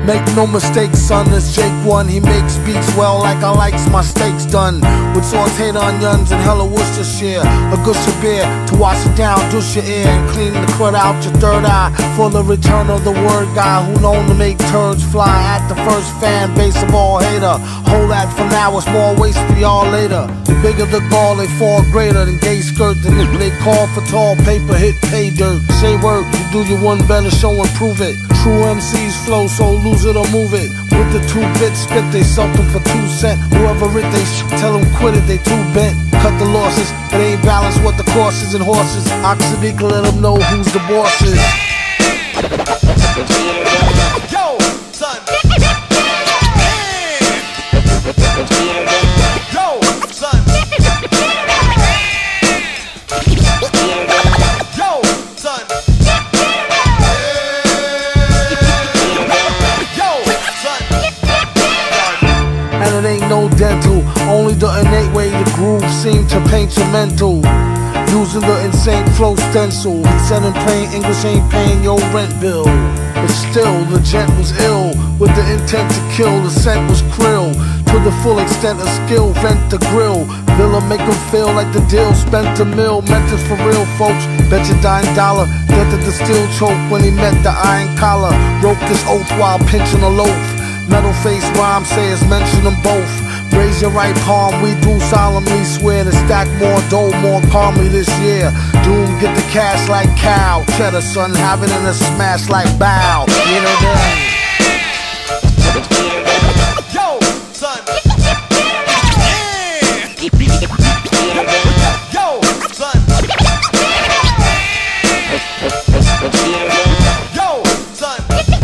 Make no mistake, son, this Jake one. He makes beats well like I likes my steaks done. With sauteed onions and hella Worcestershire. A good beer to wash it down, douche your ear, and clean the crud out your third eye. For the return of the word guy who known to make turds fly at the first fan base of all hater. Hold that for now, it's more waste for y'all later. The bigger the gall, they fall greater than gay skirt. Than if they call for tall paper, hit pay dirt. Say word, you do your one better, show and prove it. True MCs flow, so lose it or move it. With the 2-bit spit, they sold them for 2 cents. Whoever it they tell them quit it, they too bent. Cut the losses, it ain't balanced what the courses and horses. Oxydica let them know who's the bosses. Yo, son. Yo, son. Yo, son. And it ain't no dental, only the innate way the groove seem to paint your mental. Using the insane flow stencil. He said in plain English ain't paying your rent bill. But still, the gent was ill, with the intent to kill. The scent was krill, to the full extent of skill. Vent the grill, Villa make him feel like the deal. Spent a mill, meant it for real folks. Bet your $10, dented the steel choke when he met the iron collar. Broke this oath while pinching a loaf. Metal face rhyme sayers mention them both. Raise your right palm, we do solemnly swear to stack more dough more calmly this year. Doom get the cash like cow. Cheddar son, have it in a smash like bow. You know that? Yo, son. Yo, son. Yo, son.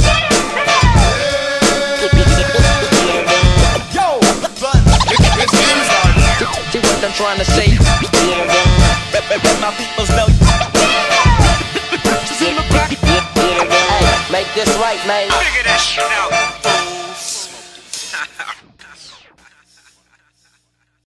See what I'm trying to say. Let my peoples know. Hey, make this right, man. Figure that shit out.